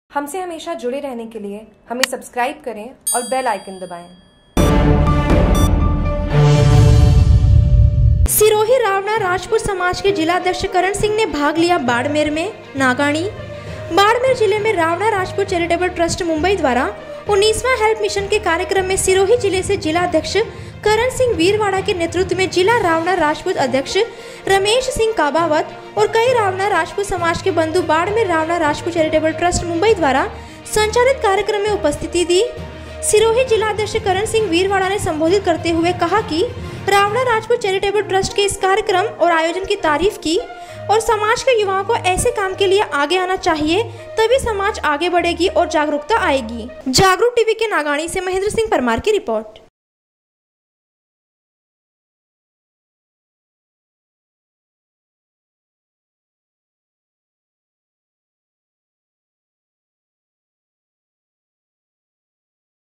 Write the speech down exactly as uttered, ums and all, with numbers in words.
हमसे हमेशा जुड़े रहने के लिए हमें सब्सक्राइब करें और बेल आइकन दबाएं। सिरोही रावणा राजपूत समाज के जिलाध्यक्ष करण सिंह ने भाग लिया बाड़मेर में नागाणी। बाड़मेर जिले में रावणा राजपूत चैरिटेबल ट्रस्ट मुंबई द्वारा उन्नीसवां हेल्प मिशन के कार्यक्रम में सिरोही जिले से जिलाध्यक्ष करण सिंह वीरवाड़ा के नेतृत्व में जिला रावणा राजपूत अध्यक्ष रमेश सिंह काबावत और कई रावणा राजपूत समाज के बंधु बाड़मेर रावणा राजपूत चैरिटेबल ट्रस्ट मुंबई द्वारा संचालित कार्यक्रम में उपस्थिति दी। सिरोही जिलाध्यक्ष करण सिंह वीरवाड़ा ने संबोधित करते हुए कहा कि रावणा राजपूत चैरिटेबल ट्रस्ट के इस कार्यक्रम और आयोजन की तारीफ की और समाज के युवाओं को ऐसे काम के लिए आगे आना चाहिए, तभी समाज आगे बढ़ेगी और जागरूकता आएगी। जागरूक टीवी के नागाणी से महेंद्र सिंह परमार की रिपोर्ट।